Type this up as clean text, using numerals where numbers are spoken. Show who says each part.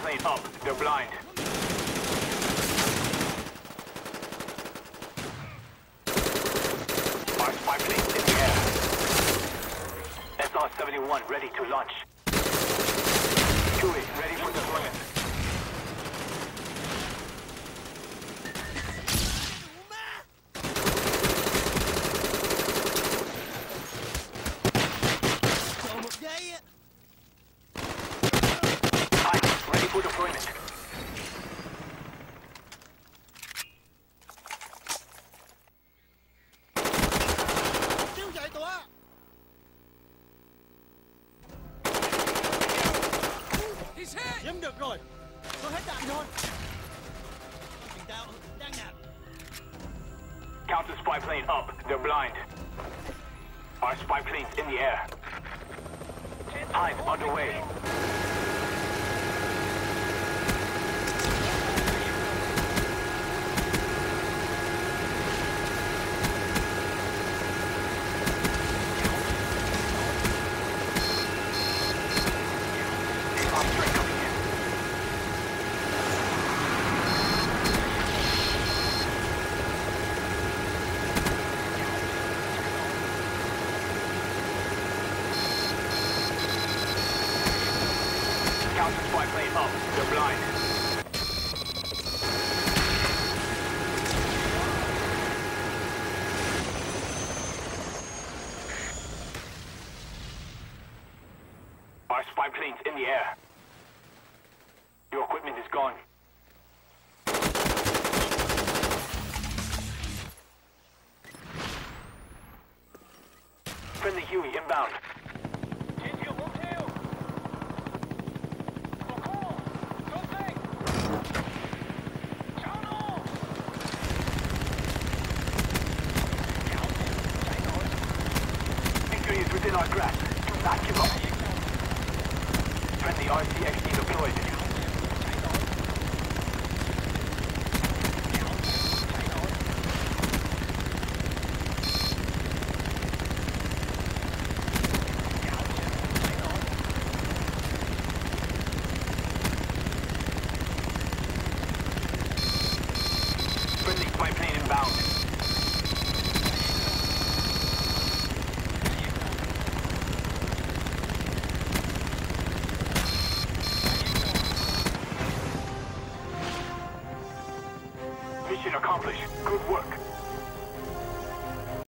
Speaker 1: plane up. They're blind. Our spy plane's in the air. SR-71 ready to launch. Chewie ready for deployment. Ready for deployment.
Speaker 2: Chiếm được rồi. Tôi hết đạn rồi. Mình đang nạp.
Speaker 1: Counter spy plane up. They're blind. Our spy plane's in the air. Hive underway. Counter spy plane up. They're blind. Our spy plane's in the air. Your equipment is gone. Friendly Huey inbound. Victory is within our grasp. Do not give up. Friendly RCXD deployed. Friendly spy plane inbound. Mission accomplished. Good work.